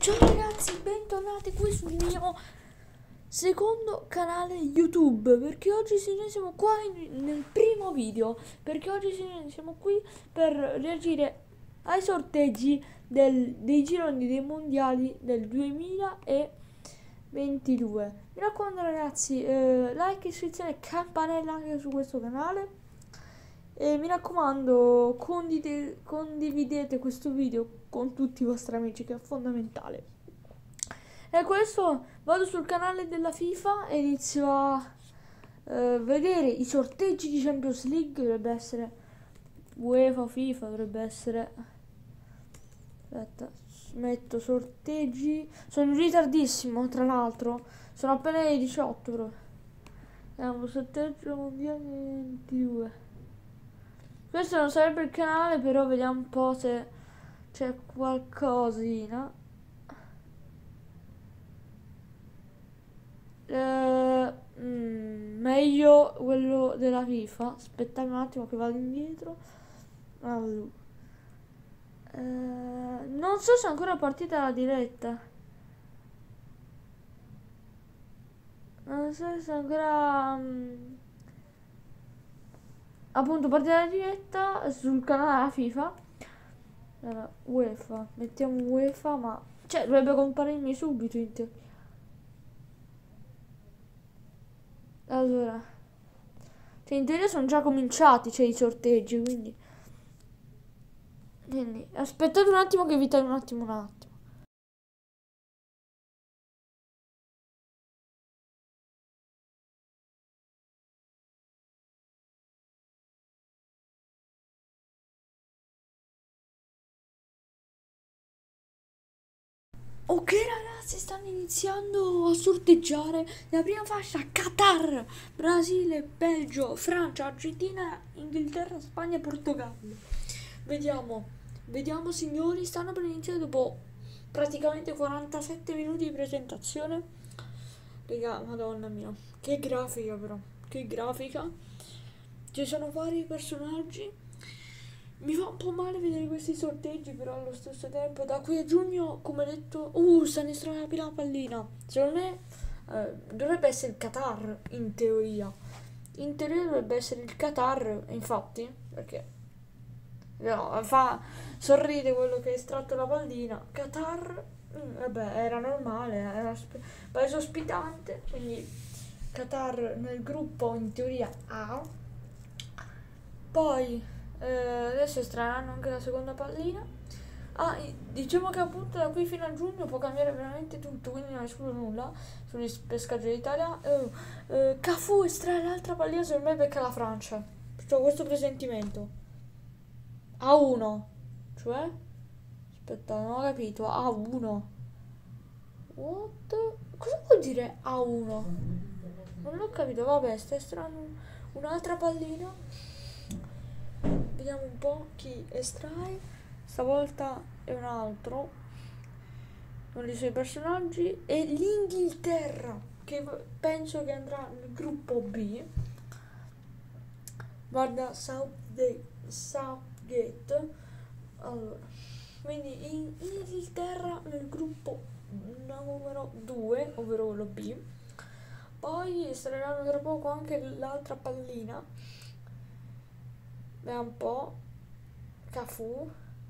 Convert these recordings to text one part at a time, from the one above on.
Ciao ragazzi, bentornati qui sul mio secondo canale YouTube, perché oggi siamo qua nel primo video, perché oggi siamo qui per reagire ai sorteggi dei gironi dei mondiali del 2022. Mi raccomando ragazzi, like, iscrizione e campanella anche su questo canale. E mi raccomando, condividete questo video con tutti i vostri amici, che è fondamentale. E questo, vado sul canale della FIFA e inizio a vedere i sorteggi di Champions League. Dovrebbe essere UEFA o FIFA, dovrebbe essere. Aspetta, metto sorteggi. Sono in ritardissimo, tra l'altro. Sono appena le 18 però. Andiamo, sorteggio mondiale 22. Questo non sarebbe il canale, però vediamo un po' se c'è qualcosina. Meglio quello della FIFA. Aspettate un attimo che vado indietro. Allora. Non so se è ancora partita la diretta. Non so se è ancora appunto partita la diretta sul canale della FIFA. Allora, UEFA. Mettiamo UEFA, ma cioè dovrebbe comparirmi subito in teoria. Allora, cioè in teoria sono già cominciati, cioè i sorteggi, quindi aspettate un attimo che vi taglio un attimo. Ok ragazzi, stanno iniziando a sorteggiare la prima fascia: Qatar, Brasile, Belgio, Francia, Argentina, Inghilterra, Spagna e Portogallo. Vediamo signori, stanno per iniziare dopo praticamente 47 minuti di presentazione. Raga, madonna mia, che grafica però, che grafica. Ci sono vari personaggi. Mi fa un po' male vedere questi sorteggi, però allo stesso tempo da qui a giugno, come detto, stanno estraendo la pallina. Secondo me dovrebbe essere il Qatar, in teoria. In teoria dovrebbe essere il Qatar, infatti, perché no, fa sorride quello che ha estratto la pallina. Qatar, vabbè, era normale, era paese ospitante, quindi Qatar nel gruppo in teoria A. Poi adesso estrarranno anche la seconda pallina. Diciamo che appunto da qui fino a giugno può cambiare veramente tutto, quindi non escludo nulla sugli pescaggi d'Italia. Cafu estrae l'altra pallina, secondo me becca la Francia. Ho questo presentimento. A1, cioè? Aspetta, non ho capito. A1. What? Cosa vuol dire A1? Non l'ho capito, vabbè, sta estraendo un'altra pallina. Vediamo un po' chi estrae. Stavolta è un altro, uno dei suoi personaggi. E l'Inghilterra, che penso che andrà nel gruppo B. Guarda, Southgate. Allora, quindi in Inghilterra nel gruppo numero 2, ovvero quello B. Poi estrarranno tra poco anche l'altra pallina. Vediamo un po'. Cafu.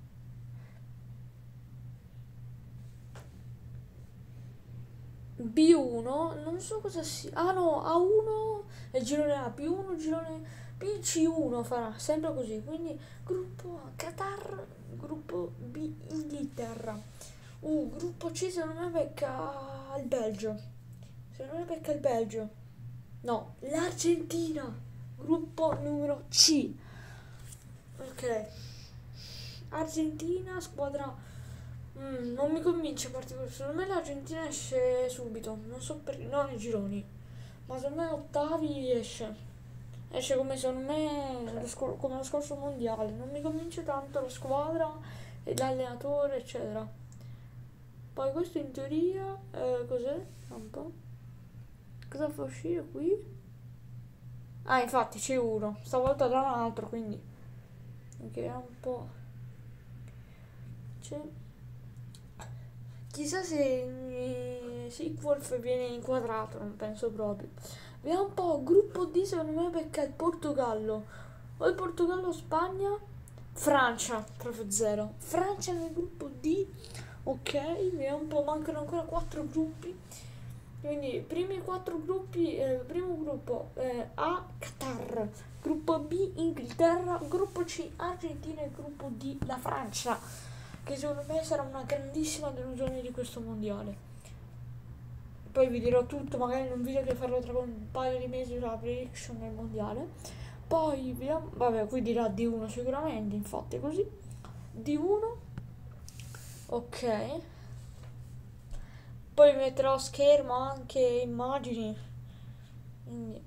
B1, non so cosa sia. Ah no, A1 è il girone A, B1 girone B, C1 farà, sempre così. Quindi gruppo A, Qatar, gruppo B, Inghilterra. Gruppo C, secondo me becca il Belgio. Secondo me becca il Belgio. No, l'Argentina, gruppo numero C. Ok. Argentina, squadra. Non mi convince particolarmente. Secondo me l'Argentina esce subito. Non so perché. Non nei gironi. Ma secondo me ottavi esce. Esce come secondo me come lo scorso mondiale. Non mi convince tanto la squadra e l'allenatore, eccetera. Poi questo in teoria. Cos'è? Un po'. Cosa fa uscire qui? Ah, infatti c'è uno. Stavolta da un altro, quindi. Ok, un po'. C'è. chissà se il Sequolf viene inquadrato, non penso proprio. Vediamo un po', gruppo D secondo me becca il Portogallo. O il Portogallo, Spagna, Francia, proprio zero. Francia nel gruppo D, ok, vediamo un po', mancano ancora 4 gruppi. Quindi, primi 4 gruppi, primo gruppo A, Qatar, gruppo B, Inghilterra, gruppo C, Argentina e gruppo D, la Francia, che secondo me sarà una grandissima delusione di questo mondiale. Poi vi dirò tutto, magari in un video che farò tra un paio di mesi sulla prediction del mondiale. Poi vediamo, vabbè, qui dirà D1 sicuramente, infatti è così. D1, ok. Poi metterò a schermo anche immagini, quindi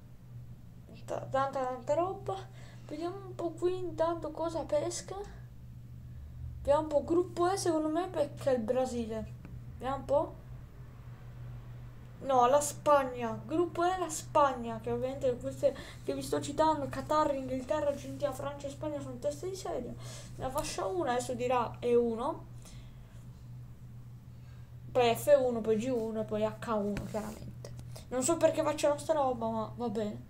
tanta roba. Vediamo un po' qui intanto cosa pesca. Vediamo un po', gruppo E secondo me pesca il Brasile. Vediamo un po'. No, la Spagna, gruppo E la Spagna, che ovviamente queste che vi sto citando, Qatar, Inghilterra, Argentina, Francia e Spagna sono teste di serie. La fascia 1 adesso dirà E1, poi F1, poi G1 e poi H1 chiaramente. Non so perché facciano sta roba, ma va bene.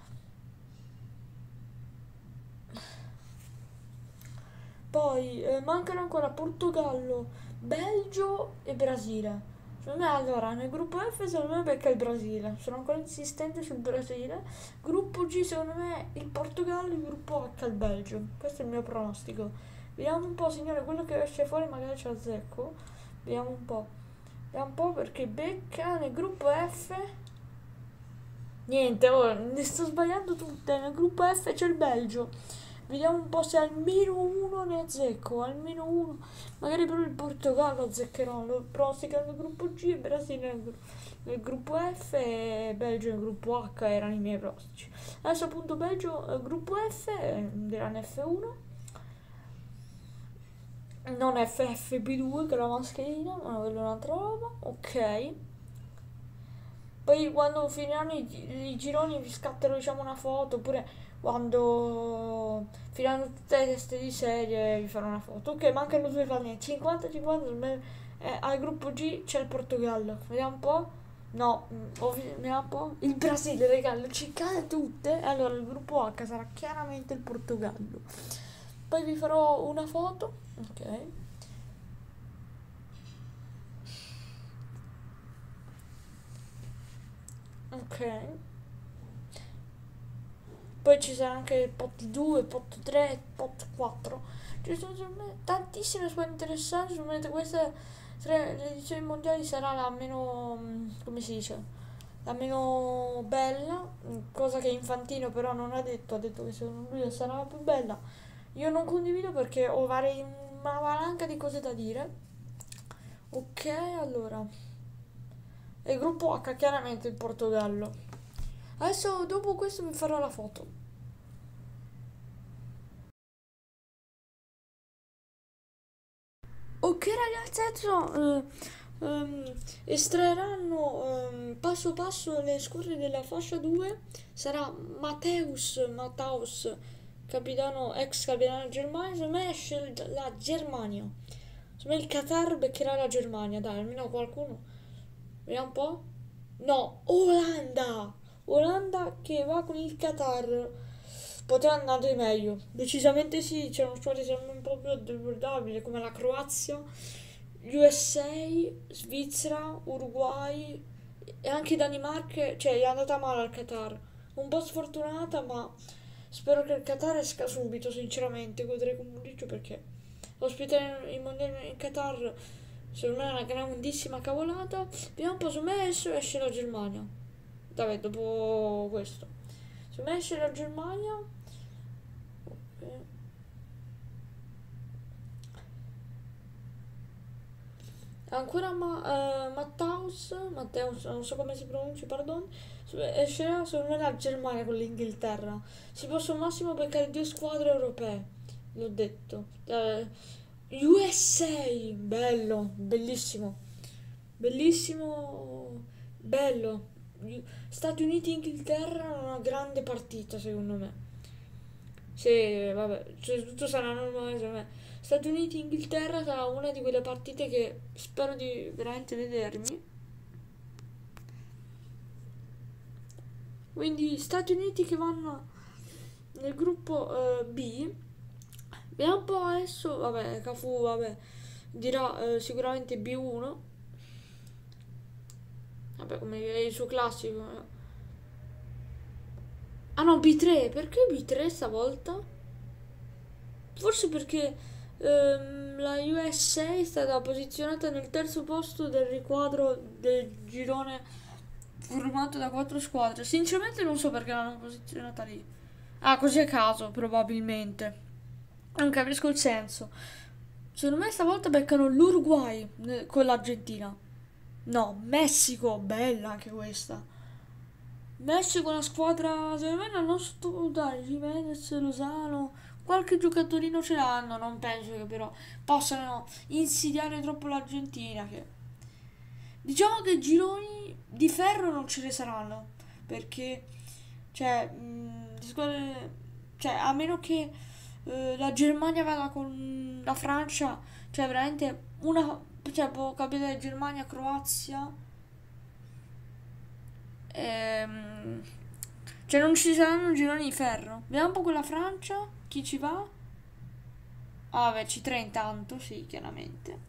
Poi mancano ancora Portogallo, Belgio e Brasile. Secondo me allora nel gruppo F secondo me becca il Brasile. Sono ancora insistente sul Brasile. Gruppo G secondo me il Portogallo, il gruppo H il Belgio. Questo è il mio pronostico. Vediamo un po', signore, quello che esce fuori magari ce l'azzecco. Vediamo un po'. Vediamo un po' perché becca nel gruppo F. Niente, ora ne sto sbagliando tutte. Nel gruppo F c'è il Belgio. Vediamo un po' se almeno uno ne azzecco, almeno uno. Magari però il Portogallo azzeccherò. Lo pronostico nel gruppo G, Brasile nel gruppo F e Belgio nel gruppo H erano i miei pronostici. Adesso appunto Belgio gruppo F, diranno F1. Non FFP2 che è la mascherina, ma quella è un'altra roba. Ok. Poi quando finiranno i gironi vi scatterò diciamo una foto, oppure quando finiranno tutte le teste di serie vi farò una foto. Ok, mancano due pallini, 50-50, al gruppo G c'è il Portogallo. Vediamo un po'. No, vediamo un po'. Il Brasile, regalo, ci cade tutte. Allora il gruppo H sarà chiaramente il Portogallo. Poi vi farò una foto. Ok. Ok. Poi ci sarà anche il pot 2, pot 3, pot 4. Ci sono tantissime squadre interessanti. Sicuramente queste tre le edizioni mondiali sarà la meno, come si dice, la meno bella, cosa che Infantino però non ha detto, ha detto che secondo lui sarà la più bella. Io non condivido perché ho una valanga di cose da dire. Ok, allora. E il gruppo H, chiaramente il Portogallo. Adesso dopo questo vi farò la foto. Ok ragazzi, adesso estraeranno passo passo le squadre della fascia 2. Sarà Mataus, capitano, ex capitano Germania. Secondo me esce la Germania. Secondo me il Qatar beccherà la Germania. Dai, almeno qualcuno. Vediamo un po'. No, Olanda! Olanda che va con il Qatar. Poteva andare meglio. Decisamente sì, c'erano squadre un po' più abbordabili come la Croazia, USA, Svizzera, Uruguay e anche Danimarca, cioè è andata male al Qatar. Un po' sfortunata, ma spero che il Qatar esca subito, sinceramente, godrei con Muriccio perché ospitare il mondiale in Qatar secondo me è una grandissima cavolata. Vediamo un po', su me esce la Germania. Vabbè, dopo questo. Su me esce la Germania. Ok. Ancora Matteus, non so come si pronuncia, pardon. Esce secondo me la Germania con l'Inghilterra. Si possono al massimo beccare due squadre europee. L'ho detto. USA, bello, bellissimo. Bellissimo, bello. Stati Uniti e Inghilterra una grande partita secondo me. Sì, vabbè, cioè, tutto sarà normale secondo me. Stati Uniti-Inghilterra sarà una di quelle partite che spero di veramente vedermi. Quindi Stati Uniti che vanno nel gruppo B. Vediamo un po' adesso, vabbè, Cafu, vabbè, dirà sicuramente B1. Vabbè, come è il suo classico. Ah no, B3, perché B3 stavolta? Forse perché la USA è stata posizionata nel terzo posto del riquadro del girone formato da 4 squadre. Sinceramente non so perché l'hanno posizionata lì. Ah, così a caso, probabilmente. Non capisco il senso. Secondo me stavolta beccano l'Uruguay con l'Argentina. No, Messico, bella anche questa. Messico è una squadra, secondo me non sottovalutare, Jimenez, Lozano, qualche giocatorino ce l'hanno, non penso che però possano insidiare troppo l'Argentina. Diciamo che gironi di ferro non ce ne saranno, perché, cioè, cioè a meno che la Germania vada con la Francia, cioè veramente cioè può capitare Germania, Croazia, cioè non ci saranno gironi di ferro. Vediamo un po' con la Francia, chi ci va? Ah, vabbè, C3 intanto, sì, chiaramente.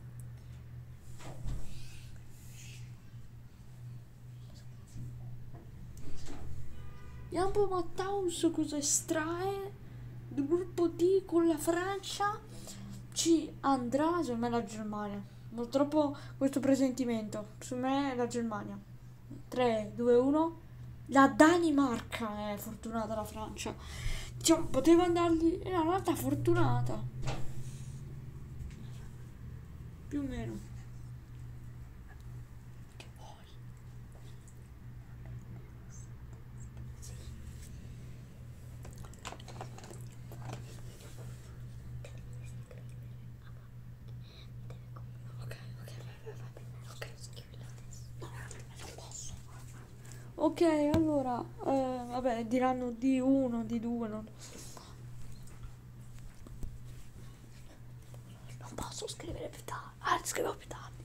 Vediamo un po' Matthaus cosa estrae del gruppo D con la Francia. Ci andrà, secondo me, la Germania. Purtroppo questo presentimento, secondo me è la Germania. 3, 2, 1. La Danimarca è fortunata, la Francia. Diciamo, poteva andargli. Era in realtà fortunata. Più o meno. Che vuoi? Ok, allora, vabbè, diranno D1, D2, non posso scrivere più tardi. Ah, scrivo più tardi.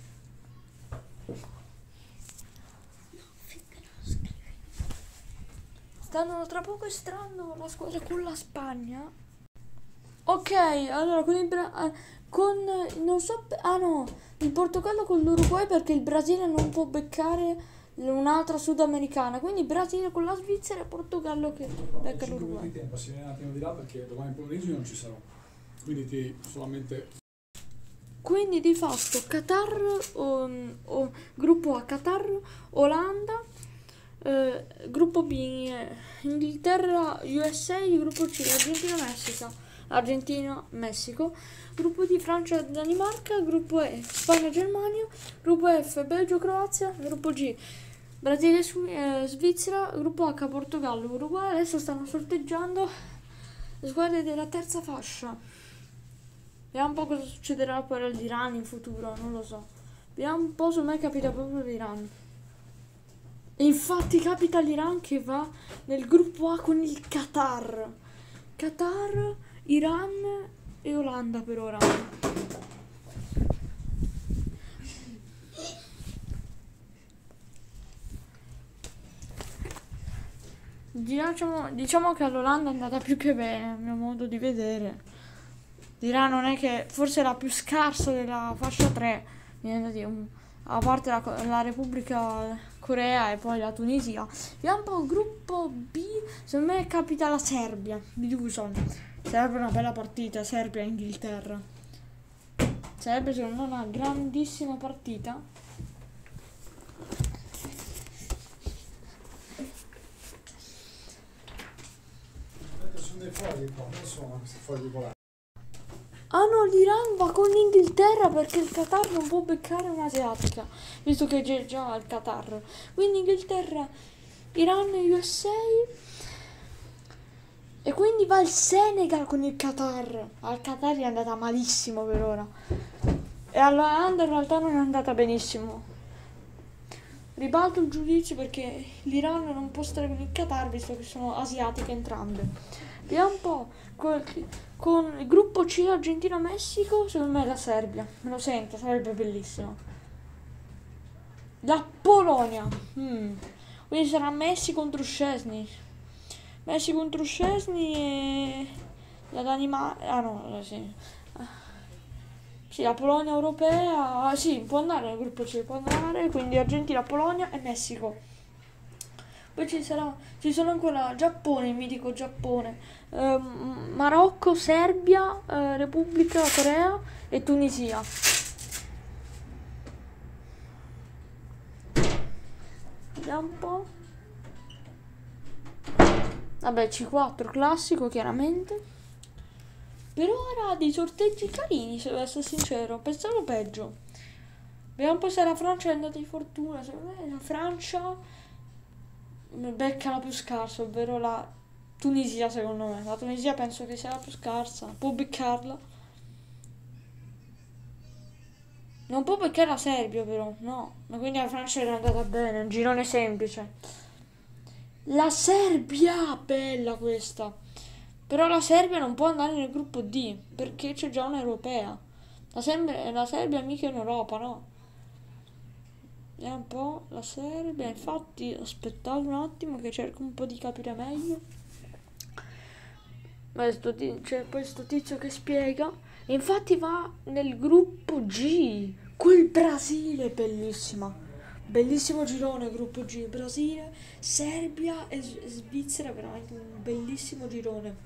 Stanno tra poco estrando la squadra con la Spagna. Ok, allora non so, ah no, il Portogallo con l'Uruguay perché il Brasile non può beccare un'altra sudamericana, quindi Brasile con la Svizzera e Portogallo che becca l'Uruguay. Di tempo, si viene un attimo di là perché domani pomeriggio non ci sarò, quindi ti solamente. Quindi di fatto Qatar o gruppo A Qatar, Olanda, gruppo B Inghilterra, USA, gruppo C Argentina, Messico. Argentina, Messico, gruppo D Francia, Danimarca, gruppo E Spagna, Germania, gruppo F Belgio, Croazia, gruppo G Brasile, Svizzera, gruppo H Portogallo, Uruguay. Adesso stanno sorteggiando le squadre della terza fascia. Vediamo un po' cosa succederà poi all'Iran in futuro, non lo so. Vediamo un po', su me capita proprio l'Iran. E infatti capita l'Iran che va nel gruppo A con il Qatar. Qatar, Iran e Olanda per ora. Diciamo che all'Olanda è andata più che bene, a mio modo di vedere. L'Iran non è che forse è la più scarsa della fascia 3, viene da dire, a parte la Repubblica Corea e poi la Tunisia. Vediamo un po' il gruppo B, secondo me capita la Serbia, Biduson. Sarebbe una bella partita, Serbia-Inghilterra. Sarebbe secondo me una grandissima partita. Sono dei fogli qua, non sono questi fogli colati. Ah no, l'Iran va con l'Inghilterra perché il Qatar non può beccare un'asiatica, visto che c'è già il Qatar. Quindi Inghilterra, Iran e USA. E quindi va il Senegal con il Qatar. Al Qatar è andata malissimo per ora. E all'Olanda in realtà non è andata benissimo. Ribalto il giudizio perché l'Iran non può stare con il Qatar visto che sono asiatiche entrambe. Vediamo un po' Con il gruppo C Argentina-Messico, secondo me la Serbia. Me lo sento, sarebbe bellissimo. La Polonia. Quindi sarà Messi contro Szczesny. Messi contro Szczesny e la Danimarca. Ah no, sì. Sì, la Polonia europea. Sì, può andare nel gruppo C, può andare. Quindi Argentina, Polonia e Messico. Poi ci sono ancora Giappone, il mitico Giappone, Marocco, Serbia, Repubblica Corea e Tunisia. Vediamo un po'. Vabbè, C4 classico chiaramente. Per ora dei sorteggi carini, se devo essere sincero. Pensavo peggio. Vediamo un po' se la Francia è andata di fortuna. Secondo me la Francia becca la più scarsa, ovvero la Tunisia, secondo me. La Tunisia penso che sia la più scarsa. Può beccarla. Non può beccare la Serbia, però. No. Ma quindi la Francia era andata bene. Un girone semplice. La Serbia! Bella questa. Però la Serbia non può andare nel gruppo D, perché c'è già un'europea. La Serbia mica in Europa, no? Vediamo un po', la Serbia, infatti aspettate un attimo che cerco un po' di capire meglio. C'è poi sto tizio che spiega. E infatti va nel gruppo G. Quel Brasile, bellissima. Bellissimo girone, gruppo G. Brasile, Serbia e Svizzera, veramente un bellissimo girone.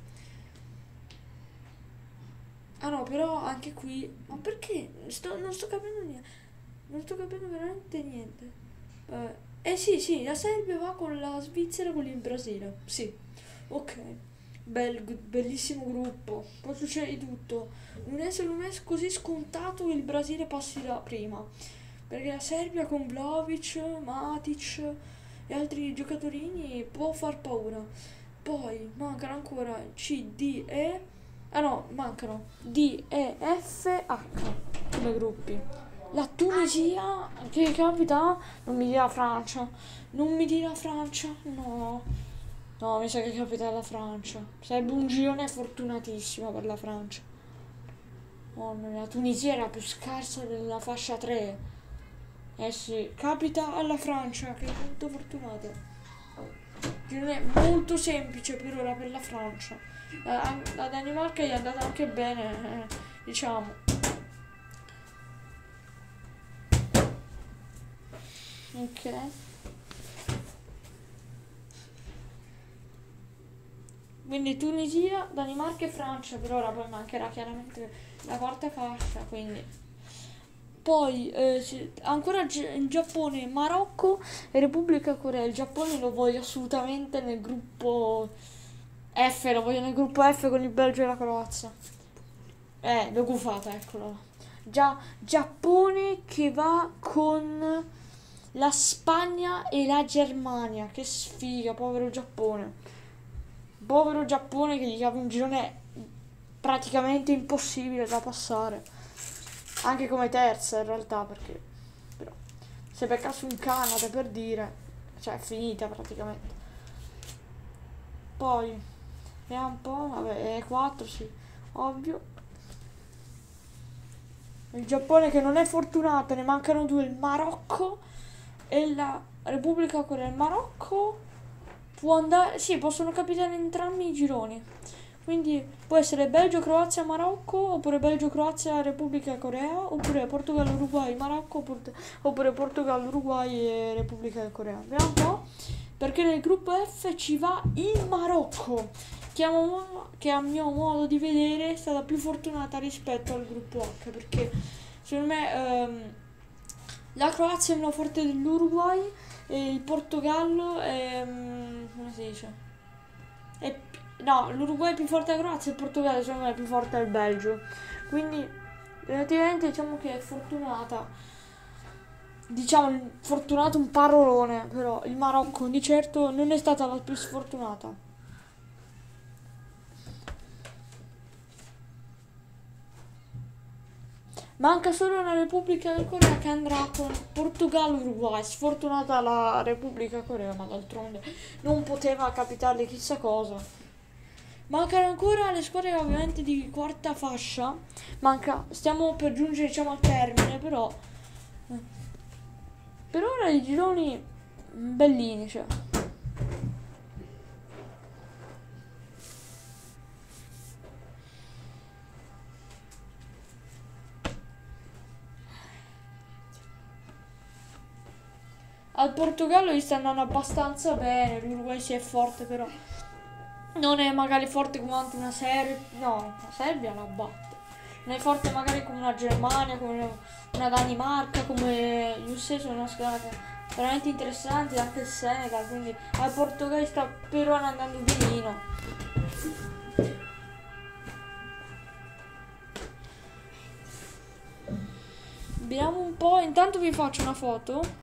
Ah no, però anche qui. Ma perché? Non sto capendo niente. Non sto capendo veramente niente. Sì, la Serbia va con la Svizzera e con il Brasile. Sì. Ok. Bellissimo gruppo. Poi succede di tutto. Non è così scontato che il Brasile passi da prima. Perché la Serbia con Vlahovic, Matic e altri giocatorini può far paura. Poi mancano ancora C, D, E. Ah no, mancano D, E, F, H come gruppi. La Tunisia, che capita? Non mi dirà Francia. Non mi dirà Francia? No. No, mi sa che capita la Francia. Sarebbe un girone fortunatissimo per la Francia. Oh, la Tunisia era più scarsa della fascia 3. Eh sì, capita alla Francia, che è molto fortunata. Girone molto semplice per ora per la Francia. La Danimarca gli è andata anche bene, diciamo. Ok. Quindi Tunisia, Danimarca e Francia per ora, poi mancherà chiaramente la quarta fascia, quindi. Poi ancora in Giappone, Marocco e Repubblica Corea. Il Giappone lo voglio assolutamente nel gruppo F, lo voglio nel gruppo F con il Belgio e la Croazia. L'ho gufata, eccolo. Già, Giappone che va con la Spagna e la Germania. Che sfiga, povero Giappone. Povero Giappone che gli cava un girone praticamente impossibile da passare. Anche come terza in realtà, perché però se beccasse un Canada per dire, cioè è finita praticamente. Poi vediamo un po', vabbè, 4 sì, ovvio. Il Giappone che non è fortunato, ne mancano 2, il Marocco e la Repubblica Corea. Il Marocco può andare, sì, possono capitare entrambi i gironi. Quindi può essere Belgio, Croazia, Marocco, oppure Belgio, Croazia, Repubblica Corea, oppure Portogallo, Uruguay, Marocco, oppure Portogallo, Uruguay e Repubblica Corea. Vediamo un po', perché nel gruppo F ci va il Marocco, che a mio modo di vedere è stata più fortunata rispetto al gruppo H, perché secondo me la Croazia è meno forte dell'Uruguay e il Portogallo è, come si dice? No, l'Uruguay è più forte della Croazia e il Portogallo secondo me è più forte del Belgio. Quindi relativamente diciamo che è fortunata. Diciamo fortunato un parolone, però il Marocco di certo non è stata la più sfortunata. Manca solo una Repubblica del Corea che andrà con Portogallo-Uruguay. Sfortunata la Repubblica Corea, ma d'altronde non poteva capitarle chissà cosa. Mancano ancora le squadre ovviamente di quarta fascia. Stiamo per giungere diciamo al termine, però per ora i gironi bellini, cioè. Al Portogallo gli sta andando abbastanza bene, l'Uruguay si è forte però non è magari forte come anche una Serbia, no, la Serbia la batte. Non è forte magari come una Germania, come una Danimarca, come gli USA sono una squadra veramente interessanti, anche il Senegal, quindi al Portogallo sta per ora andando benino. Vediamo un po', intanto vi faccio una foto.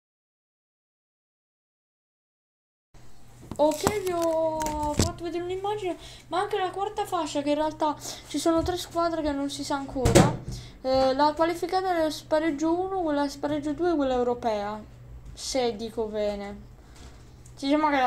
Ok, vi ho fatto vedere un'immagine, ma anche la quarta fascia, che in realtà ci sono 3 squadre che non si sa ancora. La qualificata è spareggio 1, quella spareggio 2 e quella europea, se dico bene. Diciamo che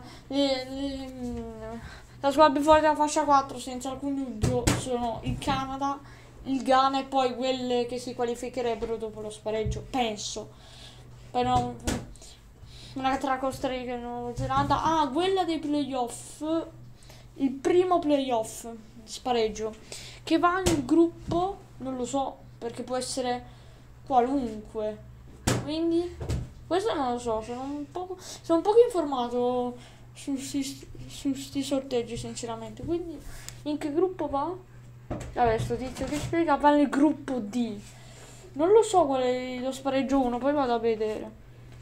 la squadra più forte della fascia 4, senza alcun dubbio, sono il Canada, il Ghana e poi quelle che si qualificherebbero dopo lo spareggio, penso. Però una tra Costa Rica e Nuova Zelanda. Ah, quella dei playoff. Il primo playoff spareggio. Che va nel gruppo. Non lo so. Perché può essere qualunque. Quindi questo non lo so. Sono un poco informato su sti sorteggi, sinceramente. Quindi in che gruppo va? Vabbè, sto tizio che spiega. Va nel gruppo D. Non lo so qual è lo spareggio 1. Poi vado a vedere.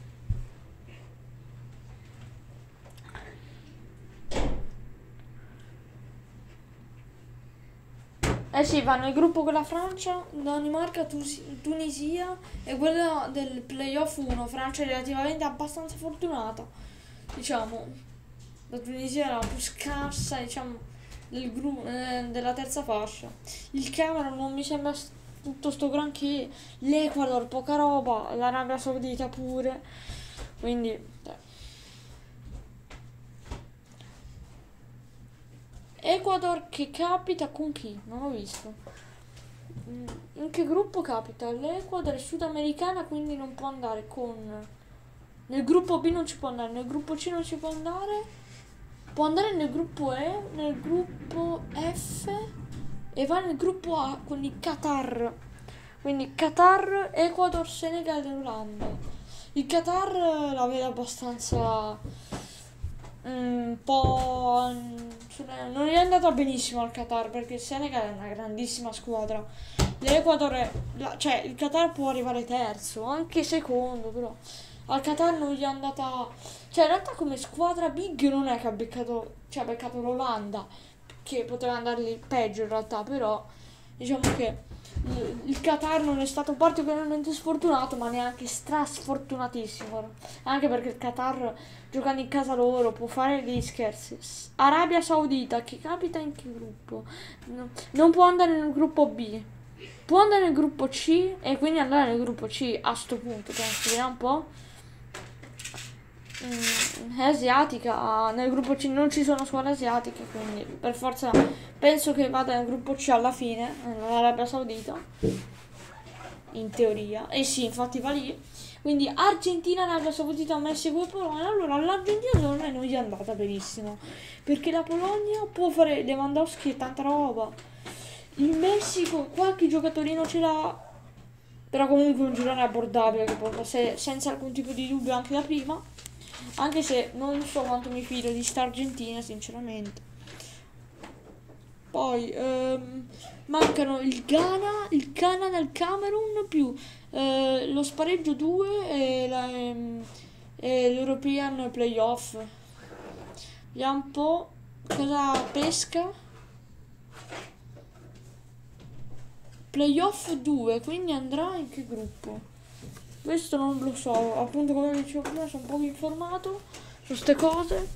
Eh sì, va nel gruppo con la Francia, Danimarca, Tunisia e quella del playoff 1. Francia è relativamente abbastanza fortunata, diciamo. La Tunisia è la più scarsa, diciamo, della terza fascia. Il Camerun non mi sembra tutto sto granché. L'Ecuador, poca roba. L'Arabia Saudita pure. Quindi Ecuador che capita con chi? Non ho visto. In che gruppo capita? L'Ecuador è sudamericana, quindi non può andare con... Nel gruppo B non ci può andare, nel gruppo C non ci può andare. Può andare nel gruppo E, nel gruppo F e va nel gruppo A con il Qatar. Quindi Qatar, Ecuador, Senegal e Olanda. Il Qatar la vede abbastanza... un po'... non è andata benissimo al Qatar perché il Senegal è una grandissima squadra. L'Ecuador è... cioè il Qatar può arrivare terzo, anche secondo, però al Qatar non gli è andata... Cioè in realtà come squadra big non è che ha beccato... Cioè ha beccato l'Olanda, che poteva andargli peggio in realtà, però diciamo che il Qatar non è stato particolarmente sfortunato, ma neanche sfortunatissimo, anche perché il Qatar giocando in casa loro può fare dei scherzi. Arabia Saudita che capita in che gruppo? Non può andare nel gruppo B, può andare nel gruppo C e quindi andare nel gruppo C a sto punto. Penso, vediamo un po'. È asiatica, nel gruppo C non ci sono squadre asiatiche, quindi per forza penso che vada nel gruppo C alla fine, l'Arabia Saudita, in teoria. E sì, infatti va lì. Quindi Argentina, Arabia Saudita, Messico e Polonia. Allora l'Argentina secondo me non gli è andata benissimo, perché la Polonia può fare Lewandowski e tanta roba. Il Messico qualche giocatorino ce l'ha, però comunque un girone abbordabile che porta senza alcun tipo di dubbio anche da prima. Anche se non so quanto mi fido di sta Argentina, sinceramente. Poi mancano il Ghana, il Canada, il Camerun più lo spareggio 2 e l'European Playoff. Vediamo un po' cosa pesca. Playoff 2, quindi andrà in che gruppo? Questo non lo so, appunto come dicevo prima sono un po' informato su queste cose.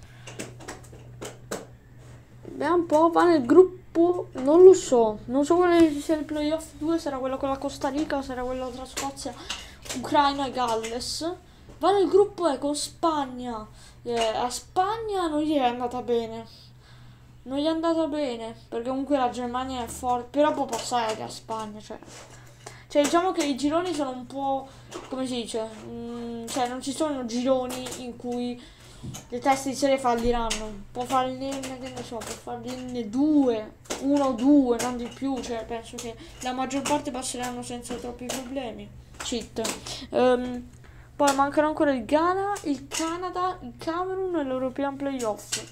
Vediamo un po', va nel gruppo, non lo so, non so quale sia il playoff 2, sarà quello con la Costa Rica o sarà quello tra Scozia, Ucraina e Galles. Va nel gruppo E con Spagna, a Spagna non gli è andata bene. non gli è andata bene, perché comunque la Germania è forte, però può passare la Spagna, cioè diciamo che i gironi sono un po', come si dice, cioè non ci sono gironi in cui le teste di serie falliranno, può farne, che ne so, può farne due, uno o due, non di più, cioè penso che la maggior parte passeranno senza troppi problemi. Cheat. Poi mancano ancora il Ghana, il Canada, il Camerun e l'European Playoff.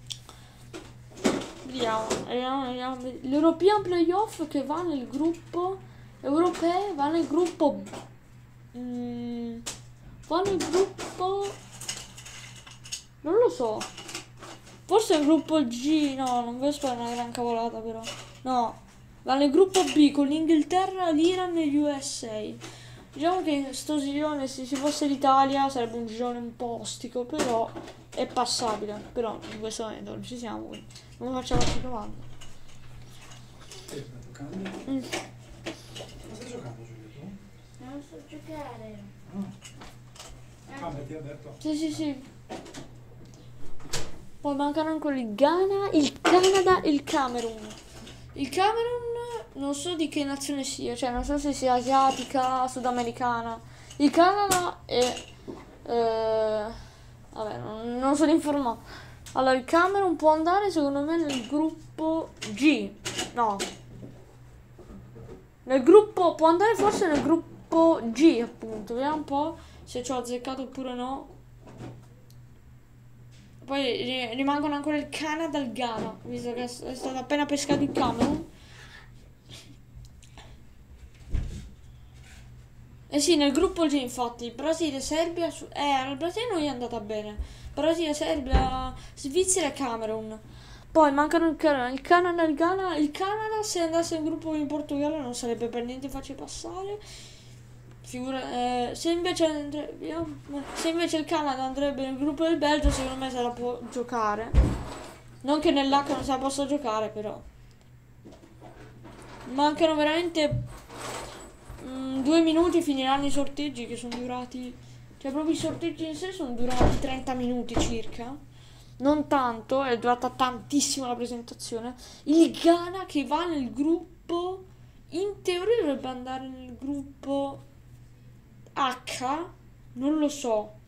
Vediamo. L'European Playoff che va nel gruppo europeo, va nel gruppo va nel gruppo, non lo so, forse è il gruppo G, no, non vedo spero una gran cavolata però, no, va nel gruppo B con l'Inghilterra, l'Iran e gli USA. Diciamo che sto girone, se ci fosse l'Italia, sarebbe un girone un po' ostico, però è passabile. Però in questo momento non ci siamo, quindi non facciamo altre domande. Stai giocando? Ma stai giocando, Giulio, tu? Non so giocare. Ah, beh, ti ha detto. Sì. Poi mancano ancora il Ghana, il Canada e il Camerun. Il Camerun non so di che nazione sia, cioè non so se sia asiatica, sudamericana. Il Canada è vabbè, non sono informato. Allora il Camerun può andare secondo me nel gruppo G. No. Nel gruppo può andare forse nel gruppo G, appunto. Vediamo un po' se ci ho azzeccato oppure no. Poi rimangono ancora il Canada e il Ghana, visto che è stato appena pescato il Camerun. Eh sì, nel gruppo G infatti, Brasile, Serbia, al Brasile non gli è andata bene. Brasile, Serbia, Svizzera e Camerun. Poi mancano il Canada e il Ghana. Il Canada se andasse in gruppo con il Portogallo non sarebbe per niente facile passare. Se invece il Canada andrebbe nel gruppo del Belgio, secondo me se la può giocare. Non che nell'H non se la possa giocare, però. Mancano veramente 2 minuti, finiranno i sorteggi che sono durati. Cioè proprio i sorteggi in sé sono durati 30 minuti circa. Non tanto, è durata tantissimo la presentazione. Il Ghana che va nel gruppo, in teoria dovrebbe andare nel gruppo H, non lo so.